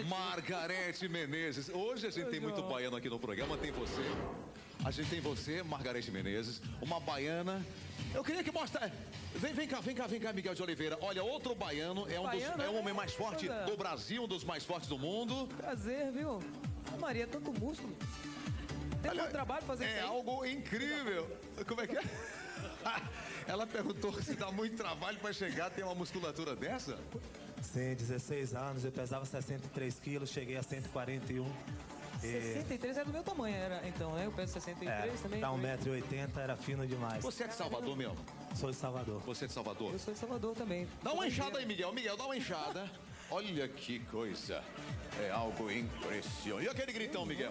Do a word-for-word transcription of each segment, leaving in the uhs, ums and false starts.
Margarete Menezes. Hoje a gente tem muito baiano aqui no programa, tem você. A gente tem você, Margarete Menezes, uma baiana. Eu queria que mostre. Vem, vem cá, vem cá, vem cá, Miguel de Oliveira. Olha, outro baiano, é um dos, é o homem mais forte do Brasil, um dos mais fortes do mundo. Prazer, viu? A Maria, tanto músculo. Tem muito trabalho fazer é isso aí? É algo incrível. Como é que é? Ela perguntou se dá muito trabalho para chegar a ter uma musculatura dessa? Sim, dezesseis anos, eu pesava sessenta e três quilos, cheguei a cento e quarenta e um. sessenta e três é do meu tamanho, era, então, né? Eu peso sessenta e três é, também. Dá um metro e oitenta, era fino demais. Você é de Salvador mesmo? Sou de Salvador. Você é de Salvador? Eu sou de Salvador também. Dá uma enxada aí, Miguel. Miguel, dá uma enxada. Olha que coisa. É algo impressionante. E aquele gritão, Miguel?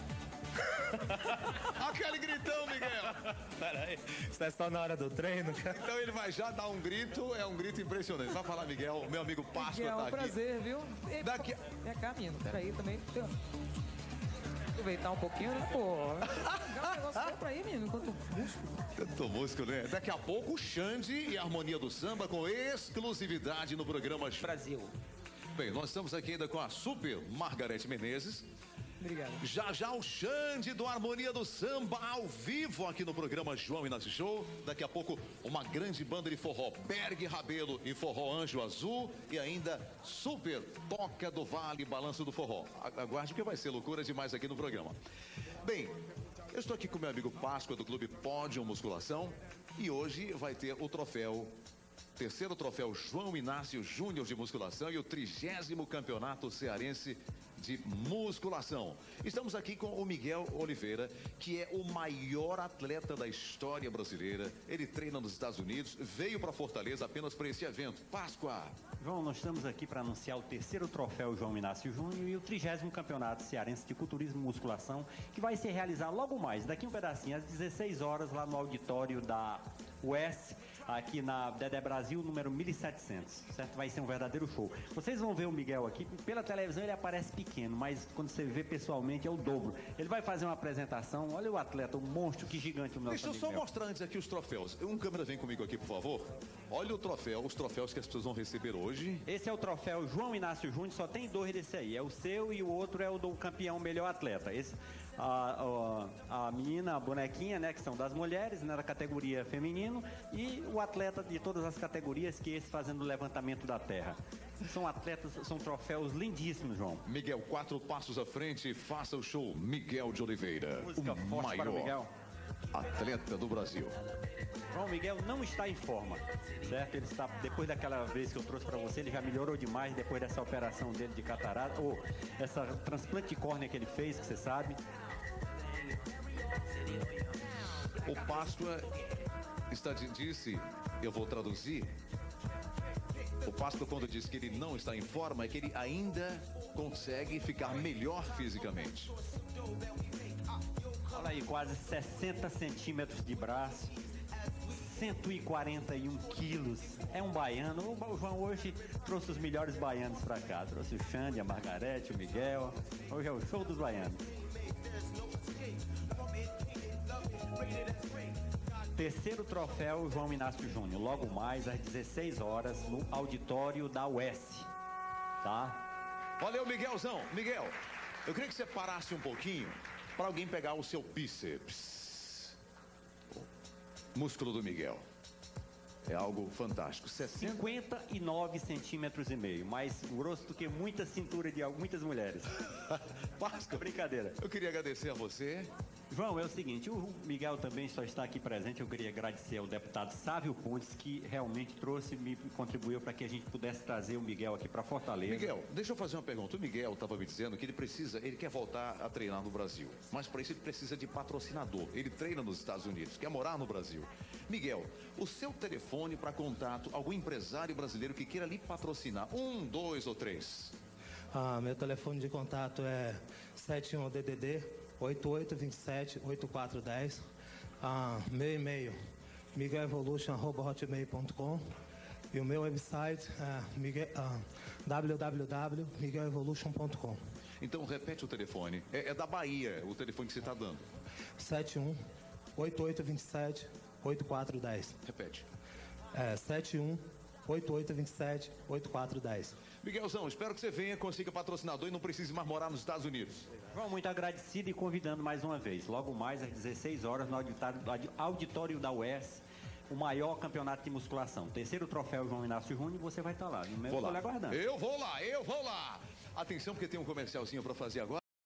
Aquele gritão, Miguel. Peraí, você está só na hora do treino? Então ele vai já dar um grito, é um grito impressionante. Vai falar, Miguel, meu amigo Páscoa Miguel, tá é um aqui. prazer, viu? E, Daqui... Vem cá, menino, peraí também. Aproveitar um pouquinho, né? Pô, dá um negócio pra aí, menino, enquanto músculo. Tanto músculo, né? Daqui a pouco, Xande e a Harmonia do Samba com exclusividade no programa Brasil. Bem, nós estamos aqui ainda com a super Margarete Menezes. Obrigado. Já já o Xande do Harmonia do Samba ao vivo aqui no programa João Inácio Show. Daqui a pouco uma grande banda de forró, Berg Rabelo e Forró Anjo Azul. E ainda Super Toca do Vale, Balanço do Forró. Aguarde que vai ser loucura demais aqui no programa. Bem, eu estou aqui com meu amigo Páscoa do Clube Pódio Musculação. E hoje vai ter o troféu... Terceiro troféu João Inácio Júnior de Musculação e o trigésimo campeonato cearense de musculação. Estamos aqui com o Miguel Oliveira, que é o maior atleta da história brasileira. Ele treina nos Estados Unidos, veio para Fortaleza apenas para esse evento. Páscoa! João, nós estamos aqui para anunciar o terceiro troféu João Inácio Júnior e o trigésimo campeonato cearense de culturismo e musculação, que vai se realizar logo mais, daqui um pedacinho, às dezesseis horas, lá no auditório da U E S, aqui na Dedé Brasil, número mil e setecentos, certo? Vai ser um verdadeiro show. Vocês vão ver o Miguel aqui, pela televisão ele aparece pequeno, mas quando você vê pessoalmente é o dobro. Ele vai fazer uma apresentação, olha o atleta, o monstro, que gigante o nosso Deixa eu só Miguel. mostrar antes aqui os troféus. Um câmera vem comigo aqui, por favor. Olha o troféu, os troféus que as pessoas vão receber hoje. Esse é o troféu João Inácio Júnior, só tem dois desse aí, é o seu e o outro é o do campeão melhor atleta. Esse, a, a, a menina, a bonequinha, né, que são das mulheres, né, da categoria feminino, e o atleta de todas as categorias, que é esse fazendo o levantamento da terra. São atletas, são troféus lindíssimos, João. Miguel, quatro passos à frente, faça o show. Miguel de Oliveira, Música o forte maior para o Miguel. atleta do Brasil. João Miguel não está em forma, certo? Ele está, depois daquela vez que eu trouxe para você, ele já melhorou demais depois dessa operação dele de catarata, ou essa transplante de córnea que ele fez, que você sabe. O Páscoa está, disse, eu vou traduzir. O Páscoa, quando diz que ele não está em forma, é que ele ainda consegue ficar melhor fisicamente. Olha aí, quase sessenta centímetros de braço, cento e quarenta e um quilos. É um baiano. O João hoje trouxe os melhores baianos para cá. Trouxe o Xande, a Margarete, o Miguel. Hoje é o show dos baianos. Terceiro troféu João Inácio Júnior, logo mais às dezesseis horas no auditório da U E S, tá? Valeu, Miguelzão. Miguel, eu queria que você parasse um pouquinho para alguém pegar o seu bíceps. O músculo do Miguel. É algo fantástico. sessenta... cinquenta e nove centímetros e meio, mais grosso do que muita cintura de muitas mulheres. Páscoa, brincadeira. Eu queria agradecer a você. João, é o seguinte, o Miguel também só está aqui presente. Eu queria agradecer ao deputado Sávio Pontes, que realmente trouxe, me contribuiu para que a gente pudesse trazer o Miguel aqui para Fortaleza. Miguel, deixa eu fazer uma pergunta. O Miguel estava me dizendo que ele precisa, ele quer voltar a treinar no Brasil, mas para isso ele precisa de patrocinador. Ele treina nos Estados Unidos, quer morar no Brasil. Miguel, o seu telefone para contato, algum empresário brasileiro que queira lhe patrocinar, um, dois ou três? Ah, meu telefone de contato é sete um D D D oito oito dois sete oito quatro um zero. Ah, meu e-mail miguel evolution arroba hotmail ponto com e o meu website é miguel, ah, w w w ponto miguel evolution ponto com. Então repete o telefone. É, é da Bahia o telefone que você está dando. sete um oito oito dois sete oito quatro um zero. Repete. É sete um oito oito dois sete, oito quatro um zero. Miguelzão, espero que você venha, consiga patrocinador e não precise mais morar nos Estados Unidos. João, muito agradecido e convidando mais uma vez. Logo mais às dezesseis horas no auditório, auditório da U E S, o maior campeonato de musculação. Terceiro troféu João Inácio Júnior, você vai estar lá. Eu vou tô lá. lhe aguardando. Eu vou lá, eu vou lá. Atenção, porque tem um comercialzinho para fazer agora.